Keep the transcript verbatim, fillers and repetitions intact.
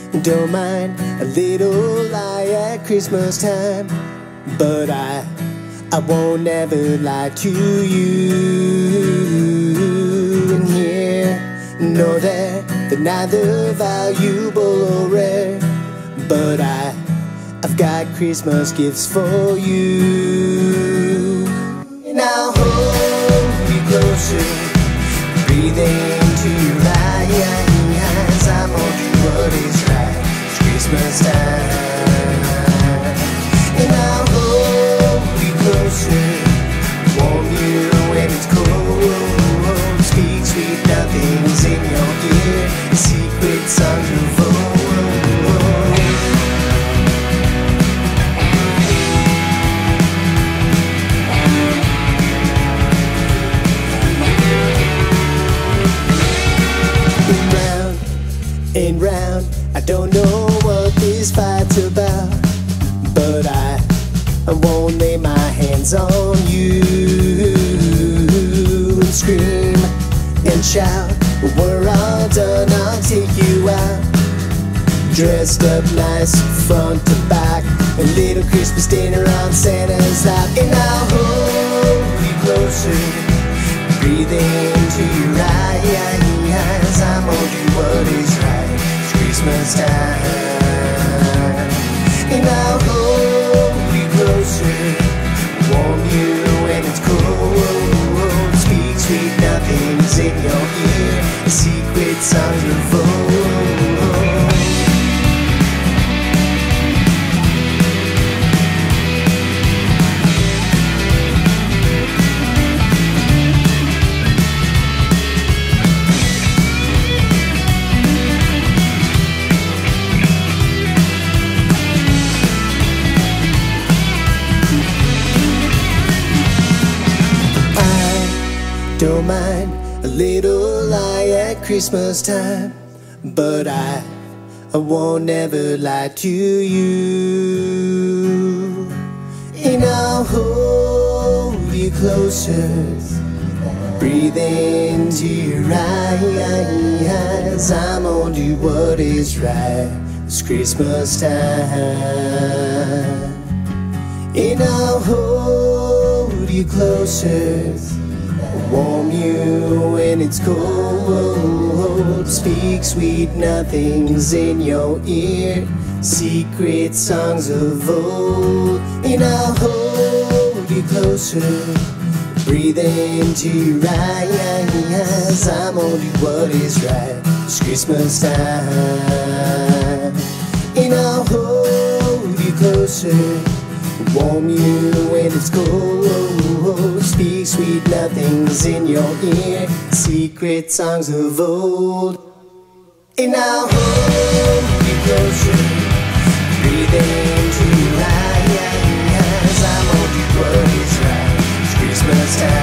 don't mind a little lie at Christmas time, but I, I won't ever lie to you. And here, know that they're neither valuable or rare, but I, I've got Christmas gifts for you. And I'll hold you closer, breathe into your eyes. I'm on you what is right, it's Christmas time. And I'll hold you closer, warm you when it's cold, speak sweet nothings in your ear, secret songs of old. And round, I don't know what this fight's about, but I, I won't lay my hands on you. And scream and shout, when we're all done, I'll take you out, dressed up nice front to back, a little Christmas dinner on Santa's lap. And I'll hold you closer, breathe into your eyes. I'm on you what is right, it's Christmas time. And I'll hold you closer, warm you when it's cold, speak sweet nothings in your ear, secret songs of old. Don't mind a little lie at Christmas time, but I, I won't ever lie to you. And I'll hold you closer, breathe into your eyes. I'm on to what is right, it's Christmas time. And I'll hold you closer, warm you when it's cold, speak sweet nothings in your ear, secret songs of old. And I'll hold you closer, breathe into your eyes. I'm on you what is right, it's Christmas time. And I'll hold you closer, warm you when it's cold, speak sweet nothings in your ear, secret songs of old. And I'll hold you closer, breathe into your eyes. I'm on you what is right, it's Christmas time.